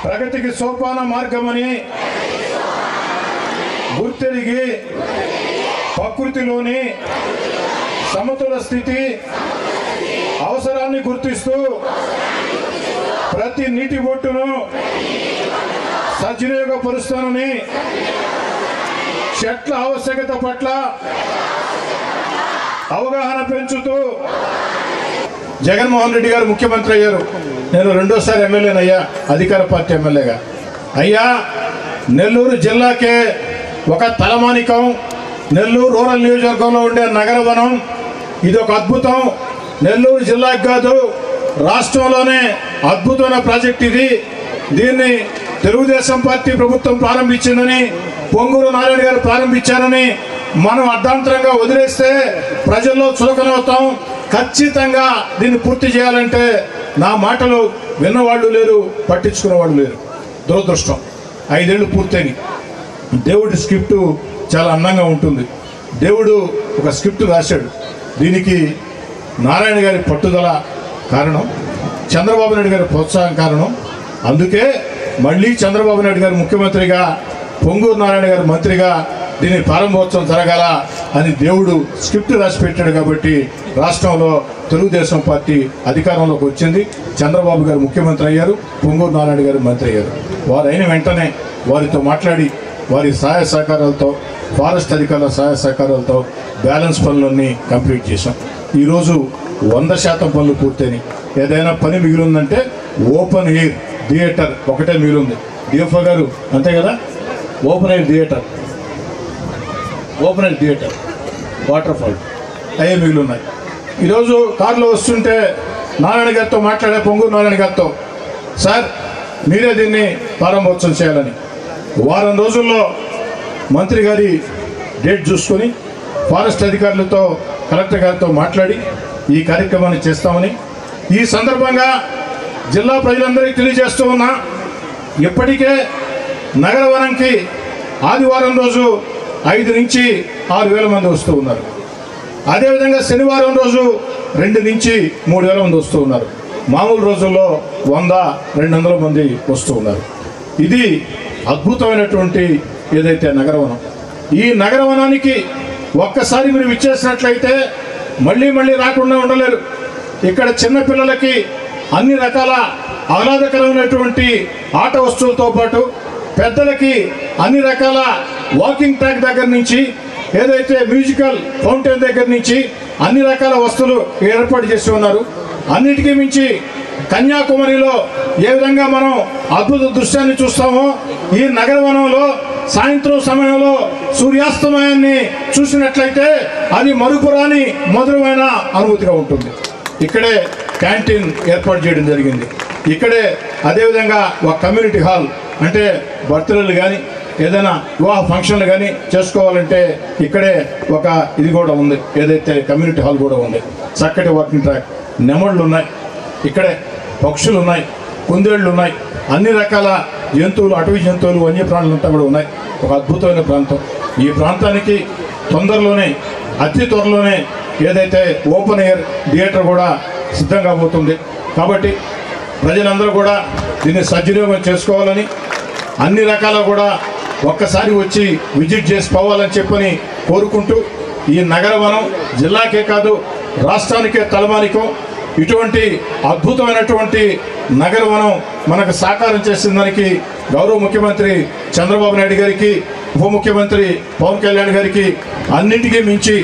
ప్రగతికి సోపాన మార్గమని గుర్తెరిగి ప్రకృతిలోని సమతుల స్థితి అవసరాన్ని గుర్తిస్తూ ప్రతి నీటి బొట్టును సద్వినియోగపరుస్తానని చెట్ల ఆవశ్యకత పట్ల అవగాహన పెంచుతూ జగన్మోహన్ రెడ్డి గారు ముఖ్యమంత్రి అయ్యారు. నేను రెండోసారి ఎమ్మెల్యేనయ్యా, అధికార పార్టీ ఎమ్మెల్యేగా. అయ్యా, నెల్లూరు జిల్లాకే ఒక తలమానికం నెల్లూరు రూరల్ నియోజకవర్గంలో ఉండే నగరవనం. ఇది ఒక అద్భుతం. నెల్లూరు జిల్లాకి కాదు, రాష్ట్రంలోనే అద్భుతమైన ప్రాజెక్ట్ ఇది. దీన్ని తెలుగుదేశం పార్టీ ప్రభుత్వం ప్రారంభించిందని, పొంగూరు నారాయణ గారు ప్రారంభించారని మనం అర్ధాంతరంగా వదిలేస్తే ప్రజల్లో చులకనవుతాం. ఖచ్చితంగా దీన్ని పూర్తి చేయాలంటే నా మాటలు విన్నవాళ్ళు లేరు, పట్టించుకునేవాళ్ళు లేరు. దురదృష్టం. 5 ఏళ్ళు పూర్తయినాయి. దేవుడి స్క్రిప్టు చాలా అందంగా ఉంటుంది. దేవుడు ఒక స్క్రిప్ట్ రాశాడు. దీనికి నారాయణ గారి పట్టుదల కారణం, చంద్రబాబు నాయుడు గారి ప్రోత్సాహం కారణం. అందుకే మళ్ళీ చంద్రబాబు నాయుడు గారు ముఖ్యమంత్రిగా, పొంగూరు నారాయణ గారు మంత్రిగా దీని ప్రారంభోత్సవం జరగాల అని దేవుడు స్క్రిప్ట్ రాసి పెట్టాడు. కాబట్టి రాష్ట్రంలో తెలుగుదేశం పార్టీ అధికారంలోకి వచ్చింది. చంద్రబాబు గారు ముఖ్యమంత్రి అయ్యారు, పొంగూరు నారాయణ గారు మంత్రి అయ్యారు. వారు అయిన వెంటనే వారితో మాట్లాడి వారి సహాయ సహకారాలతో, ఫారెస్ట్ అధికారుల సహాయ సహకారాలతో బ్యాలెన్స్ పనులన్నీ కంప్లీట్ చేశాం. ఈరోజు 100% పనులు పూర్తయినాయి. ఏదైనా పని మిగిలిందంటే ఓపెన్ ఎయిర్ థియేటర్ ఒకటే మిగిలింది. డిఎఫ్ఓ గారు అంతే కదా, open air theatre water fall అయ్యే మిగిలి ఉన్నాయి. ఈరోజు కారులో వస్తుంటే నారాయణ గారితో మాట్లాడే, పొంగూరు నారాయణ గారితో, సార్ మీరే దీన్ని ప్రారంభోత్సవం చేయాలని. వారం రోజుల్లో మంత్రి గారి డేట్ చూసుకొని ఫారెస్ట్ అధికారులతో, కలెక్టర్ గారితో మాట్లాడి ఈ కార్యక్రమాన్ని చేస్తామని ఈ సందర్భంగా జిల్లా ప్రజలందరికీ తెలియజేస్తూ ఉన్నా. ఇప్పటికే నగరవనంకి ఆదివారం రోజు 5 నుంచి 6 వేల మంది వస్తూ ఉన్నారు. అదేవిధంగా శనివారం రోజు 2 నుంచి 3 వేల మంది వస్తూ ఉన్నారు. మామూలు రోజుల్లో 100-200 మంది వస్తూ ఉన్నారు. ఇది అద్భుతమైనటువంటి ఏదైతే నగరవనం. ఈ నగరవనానికి ఒక్కసారి మీరు విచ్చేసినట్లయితే మళ్ళీ రాకుండా ఉండలేరు. ఇక్కడ చిన్నపిల్లలకి అన్ని రకాల ఆహ్లాదకరమైనటువంటి ఆట వస్తువులతో పాటు పెద్దలకి అన్ని రకాల వాకింగ్ ట్రాక్ దగ్గర నుంచి ఏదైతే మ్యూజికల్ ఫౌంటైన్ దగ్గర నుంచి అన్ని రకాల వస్తువులు ఏర్పాటు చేసి ఉన్నారు. అన్నిటికీ మించి కన్యాకుమారిలో ఏ విధంగా మనం అద్భుత దృశ్యాన్ని చూస్తామో, ఈ నగరవనంలో సాయంత్రం సమయంలో సూర్యాస్తమయాన్ని చూసినట్లయితే అది మరుపురాని మధురమైన అనుభూతిగా ఉంటుంది. ఇక్కడే క్యాంటీన్ ఏర్పాటు చేయడం జరిగింది. ఇక్కడే అదేవిధంగా ఒక కమ్యూనిటీ హాల్, అంటే బర్త్డేలు కానీ ఏదైనా వివాహ ఫంక్షన్లు కానీ చేసుకోవాలంటే ఇక్కడే ఒక ఇది కూడా ఉంది, ఏదైతే కమ్యూనిటీ హాల్ కూడా ఉంది. చక్కటి వాకింగ్ ట్రాక్, నెమళ్ళు ఉన్నాయి, ఇక్కడే పక్షులు ఉన్నాయి, కుందేళ్లు ఉన్నాయి, అన్ని రకాల జంతువులు, అటవీ జంతువులు, వన్యప్రాణులు అంతా కూడా ఉన్నాయి. ఒక అద్భుతమైన ప్రాంతం. ఈ ప్రాంతానికి తొందరలోనే, అతి త్వరలోనే ఏదైతే ఓపెన్ ఎయిర్ థియేటర్ కూడా సిద్ధంగా పోతుంది. కాబట్టి ప్రజలందరూ కూడా దీన్ని సద్వినియోగం చేసుకోవాలని, అన్ని రకాల కూడా ఒక్కసారి వచ్చి విజిట్ చేసి పోవాలని చెప్పని కోరుకుంటూ, ఈ నగరవనం జిల్లాకే కాదు రాష్ట్రానికే తలమానికం. ఇటువంటి అద్భుతమైనటువంటి నగరవనం మనకు సాకారం చేసిన దానికి గౌరవ ముఖ్యమంత్రి చంద్రబాబు నాయుడు గారికి, ఉప ముఖ్యమంత్రి పవన్ కళ్యాణ్ గారికి అన్నింటికీ మించి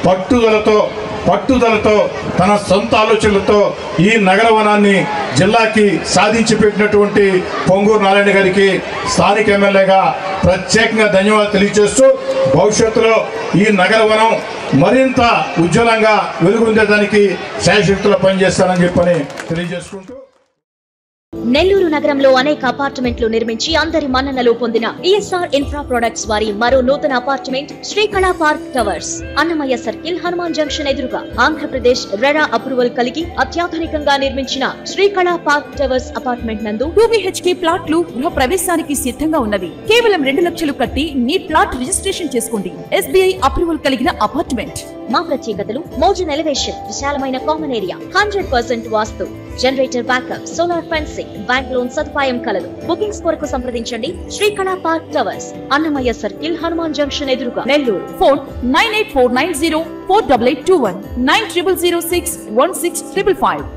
పట్టుదలతో తన సొంత ఆలోచనలతో ఈ నగరవనాన్ని జిల్లాకి సాధించి పెట్టినటువంటి పొంగూరు నారాయణ గారికి స్థానిక ఎమ్మెల్యేగా ప్రత్యేకంగా ధన్యవాదాలు తెలియజేస్తూ, భవిష్యత్తులో ఈ నగరవనం మరింత ఉజ్వలంగా వెలుగొందేదానికి శాయశక్తులు పనిచేస్తానని చెప్పని తెలియజేసుకుంటూ, నెల్లూరు నగరంలో అనేక అపార్ట్మెంట్లు నిర్మించి అందరి మన్ననలు పొందిన ఈఎస్ఆర్ ఇన్ఫ్రా ప్రొడక్ట్స్ వారి మరో నూతన apartment Srikala park towers, Annamayya circle, Hanuman junction ఎదురుగా ఆంధ్రప్రదేశ్ రెరా అప్రూవల్ కలిగి అత్యాధునికంగా నిర్మించిన శ్రీకళా పార్క్ టవర్స్ అపార్ట్మెంట్ నందు 2 BHK ప్లాట్లు గృహ ప్రవేశానికి సిద్ధంగా ఉన్నవి. కేవలం 2 లక్షలు కట్టి మీ ప్లాట్ రిజిస్ట్రేషన్ చేసుకోండి. SBI అప్రూవల్ కలిగిన అపార్ట్మెంట్. మా ప్రత్యేకతలు: మోడర్న్ ఎలివేషన్, విశాలమైన common area, 100% vastu, generator backup, solar fencing, bank loan సదుపాయం కలదు. బుకింగ్స్ కొరకు సంప్రదించండి. Srikala park towers, Annamayya circle, Hanuman junction ఎదురుగా, నెల్లూరు. ఫోన్ 9849048821 90061655.